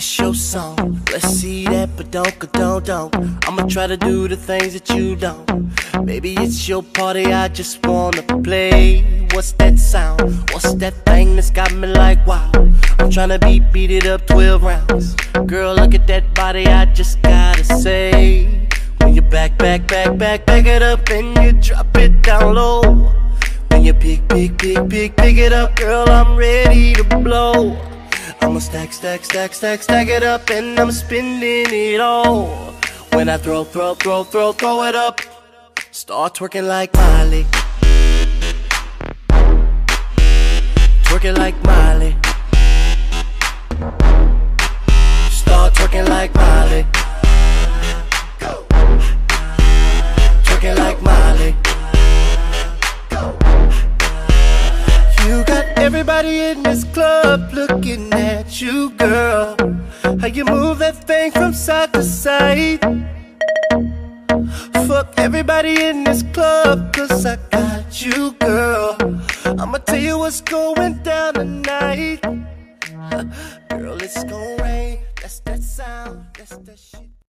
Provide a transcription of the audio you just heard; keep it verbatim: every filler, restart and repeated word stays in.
It's your song, let's see that, but don't, don't, don't. I'ma try to do the things that you don't. Baby, it's your party, I just wanna play. What's that sound? What's that thing that's got me like wow? I'm tryna beat, beat it up twelve rounds. Girl, look at that body, I just gotta say. When you back, back, back, back, back it up and you drop it down low. When you pick, pick, pick, pick, pick it up, girl, I'm ready to blow. I'ma stack, stack, stack, stack, stack it up and I'm spending it all. When I throw, throw, throw, throw, throw it up, start twerking like Miley. Twerking like Miley. Start twerking like Miley. Go. Twerking like Miley. Go. You got everybody in this club looking at you, girl. How you move that thing from side to side. Fuck everybody in this club, cause I got you, girl. I'ma tell you what's going down tonight. Girl, it's gon' rain, that's that sound, that's that shit.